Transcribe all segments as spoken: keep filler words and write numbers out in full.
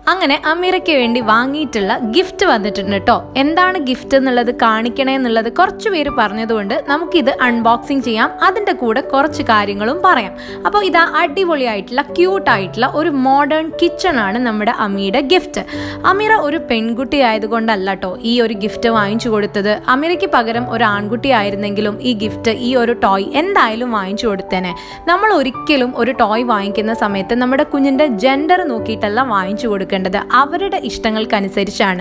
അങ്ങനെ അമീറയ്ക്ക് വേണ്ടി വാങ്ങിയിട്ടുള്ള ഗിഫ്റ്റ് വന്നിട്ടുണ്ട് കേട്ടോ. എന്താണ് ഗിഫ്റ്റ് എന്നുള്ളത് കാണിക്കണേ എന്നുള്ളത് കുറച്ച് പേര് പറഞ്ഞതുകൊണ്ട് നമുക്കിത് അൺബോക്സിങ് ചെയ്യാം. അതിൻ്റെ കൂടെ കുറച്ച് കാര്യങ്ങളും പറയാം. അപ്പോൾ ഇതാ അടിപൊളിയായിട്ടുള്ള ക്യൂട്ടായിട്ടുള്ള ഒരു മോഡേൺ കിച്ചൺ ആണ് നമ്മുടെ അമീയുടെ ഗിഫ്റ്റ്. അമീറ ഒരു പെൺകുട്ടി ആയതുകൊണ്ടല്ല കേട്ടോ ഈ ഒരു ഗിഫ്റ്റ് വാങ്ങിച്ചു കൊടുത്തത്. അമീറയ്ക്ക് പകരം ഒരു ആൺകുട്ടി ആയിരുന്നെങ്കിലും ഈ ഗിഫ്റ്റ്, ഈ ഒരു ടോയ് എന്തായാലും വാങ്ങിച്ചു കൊടുത്തേനെ. നമ്മൾ ഒരിക്കലും ഒരു ടോയ് വാങ്ങിക്കുന്ന സമയത്ത് നമ്മുടെ കുഞ്ഞിൻ്റെ ജെൻഡർ നോക്കിയിട്ടല്ല വാങ്ങിച്ചു കൊടുക്കുക, അവരുടെ ഇഷ്ടങ്ങൾക്കനുസരിച്ചാണ്.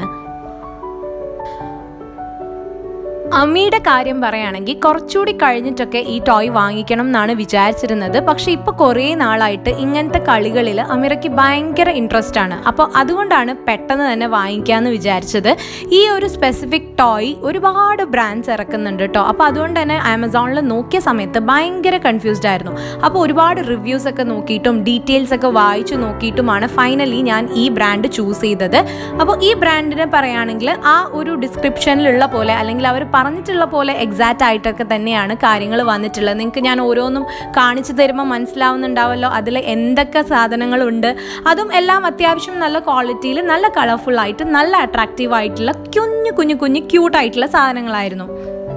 അമ്മിയുടെ കാര്യം പറയുകയാണെങ്കിൽ കുറച്ചുകൂടി കഴിഞ്ഞിട്ടൊക്കെ ഈ ടോയ് വാങ്ങിക്കണം എന്നാണ് വിചാരിച്ചിരുന്നത്. പക്ഷെ ഇപ്പോൾ കുറേ നാളായിട്ട് ഇങ്ങനത്തെ കളികളിൽ അമീറയ്ക്ക് ഭയങ്കര ഇൻട്രസ്റ്റ് ആണ്. അപ്പോൾ അതുകൊണ്ടാണ് പെട്ടെന്ന് തന്നെ വാങ്ങിക്കാമെന്ന് വിചാരിച്ചത്. ഈ ഒരു സ്പെസിഫിക് ടോയ് ഒരുപാട് ബ്രാൻഡ്സ് ഇറക്കുന്നുണ്ട് കേട്ടോ. അപ്പോൾ അതുകൊണ്ട് തന്നെ ആമസോണിൽ നോക്കിയ സമയത്ത് ഭയങ്കര കൺഫ്യൂസ്ഡ് ആയിരുന്നു. അപ്പോൾ ഒരുപാട് റിവ്യൂസ് ഒക്കെ നോക്കിയിട്ടും ഡീറ്റെയിൽസ് ഒക്കെ വായിച്ചു നോക്കിയിട്ടുമാണ് ഫൈനലി ഞാൻ ഈ ബ്രാൻഡ് ചൂസ് ചെയ്തത്. അപ്പോൾ ഈ ബ്രാൻഡിനെ പറയുകയാണെങ്കിൽ ആ ഒരു ഡിസ്ക്രിപ്ഷനിലുള്ള പോലെ അല്ലെങ്കിൽ അവർ പറഞ്ഞിട്ടുള്ള പോലെ എക്സാക്റ്റ് ആയിട്ടൊക്കെ തന്നെയാണ് കാര്യങ്ങൾ വന്നിട്ടുള്ളത്. നിങ്ങൾക്ക് ഞാൻ ഓരോന്നും കാണിച്ചു തരുമ്പോൾ മനസ്സിലാവുന്നുണ്ടാവല്ലോ അതിൽ എന്തൊക്കെ സാധനങ്ങളുണ്ട്. അതും എല്ലാം അത്യാവശ്യം നല്ല ക്വാളിറ്റിയിൽ, നല്ല കളർഫുൾ ആയിട്ട്, നല്ല അട്രാക്റ്റീവ് ആയിട്ടുള്ള കുഞ്ഞു കുഞ്ഞു കുഞ്ഞു ക്യൂട്ടായിട്ടുള്ള സാധനങ്ങളായിരുന്നു.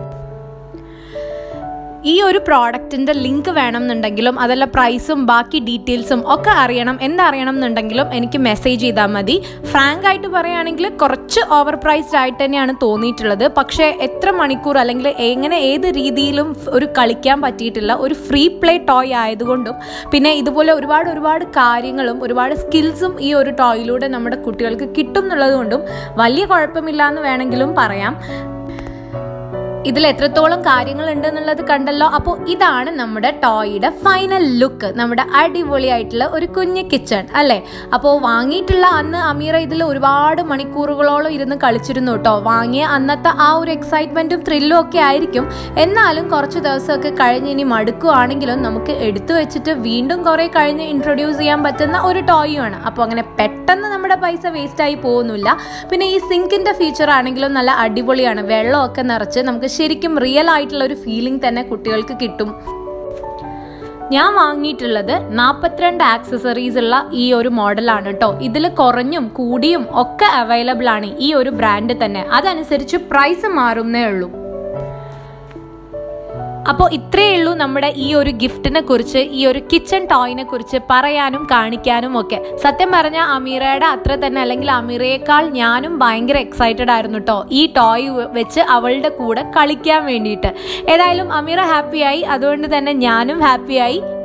ഈ ഒരു പ്രോഡക്റ്റിൻ്റെ ലിങ്ക് വേണമെന്നുണ്ടെങ്കിലും അതല്ല പ്രൈസും ബാക്കി ഡീറ്റെയിൽസും ഒക്കെ അറിയണം എന്തറിയണം എന്നുണ്ടെങ്കിലും എനിക്ക് മെസ്സേജ് ചെയ്താൽ മതി. ഫ്രാങ്ക് ആയിട്ട് പറയുകയാണെങ്കിൽ കുറച്ച് ഓവർ പ്രൈസ്ഡ് ആയിട്ട് തന്നെയാണ് തോന്നിയിട്ടുള്ളത്. പക്ഷേ എത്ര മണിക്കൂർ അല്ലെങ്കിൽ എങ്ങനെ ഏത് രീതിയിലും ഒരു കളിക്കാൻ പറ്റിയിട്ടുള്ള ഒരു ഫ്രീ പ്ലേ ടോയ് ആയതുകൊണ്ടും പിന്നെ ഇതുപോലെ ഒരുപാട് ഒരുപാട് കാര്യങ്ങളും ഒരുപാട് സ്കിൽസും ഈ ഒരു ടോയിലൂടെ നമ്മുടെ കുട്ടികൾക്ക് കിട്ടും എന്നുള്ളതുകൊണ്ടും വലിയ കുഴപ്പമില്ല എന്ന് വേണമെങ്കിലും പറയാം. ഇതിൽ എത്രത്തോളം കാര്യങ്ങളുണ്ട് എന്നുള്ളത് കണ്ടല്ലോ. അപ്പോൾ ഇതാണ് നമ്മുടെ ടോയുടെ ഫൈനൽ ലുക്ക്. നമ്മുടെ അടിപൊളിയായിട്ടുള്ള ഒരു കുഞ്ഞ് കിച്ചൺ അല്ലേ. അപ്പോൾ വാങ്ങിയിട്ടുള്ള അന്ന് അമീറ ഇതിൽ ഒരുപാട് മണിക്കൂറുകളോളം ഇരുന്ന് കളിച്ചിരുന്നു കേട്ടോ. വാങ്ങിയ അന്നത്തെ ആ ഒരു എക്സൈറ്റ്മെൻറ്റും ത്രില്ലും ഒക്കെ ആയിരിക്കും. എന്നാലും കുറച്ച് ദിവസമൊക്കെ കഴിഞ്ഞ് ഇനി മടുക്കുകയാണെങ്കിലും നമുക്ക് എടുത്തു വെച്ചിട്ട് വീണ്ടും കുറേ കഴിഞ്ഞ് ഇൻട്രൊഡ്യൂസ് ചെയ്യാൻ പറ്റുന്ന ഒരു ടോയുമാണ്. അപ്പോൾ അങ്ങനെ പെട്ടെന്ന് നമ്മുടെ പൈസ വേസ്റ്റായി പോകുന്നില്ല. പിന്നെ ഈ സിങ്കിൻ്റെ ഫീച്ചർ ആണെങ്കിലും നല്ല അടിപൊളിയാണ്. വെള്ളമൊക്കെ നിറച്ച് നമുക്ക് ശരിക്കും റിയൽ ആയിട്ടുള്ള ഒരു ഫീലിംഗ് തന്നെ കുട്ടികൾക്ക് കിട്ടും. ഞാൻ വാങ്ങിയിട്ടുള്ളത് നാൽപ്പത്തിരണ്ട് ആക്സസറീസ് ഉള്ള ഈ ഒരു മോഡലാണ് കേട്ടോ. ഇതിൽ കുറഞ്ഞും കൂടിയും ഒക്കെ അവൈലബിൾ ആണ് ഈ ഒരു ബ്രാൻഡ് തന്നെ. അതനുസരിച്ച് പ്രൈസ് മാറുന്നേ ഉള്ളൂ. അപ്പോൾ ഇത്രയേ ഉള്ളൂ നമ്മുടെ ഈ ഒരു ഗിഫ്റ്റിനെ കുറിച്ച്, ഈ ഒരു കിച്ചൺ ടോയിനെ കുറിച്ച് പറയാനും കാണിക്കാനും ഒക്കെ. സത്യം പറഞ്ഞാൽ അമീറയുടെ അത്ര തന്നെ അല്ലെങ്കിൽ അമീറയേക്കാൾ ഞാനും ഭയങ്കര എക്സൈറ്റഡ് ആയിരുന്നു കേട്ടോ ഈ ടോയ് വെച്ച് അവളുടെ കൂടെ കളിക്കാൻ വേണ്ടിയിട്ട്. ഏതായാലും അമീറ ഹാപ്പിയായി, അതുകൊണ്ട് തന്നെ ഞാനും ഹാപ്പിയായി.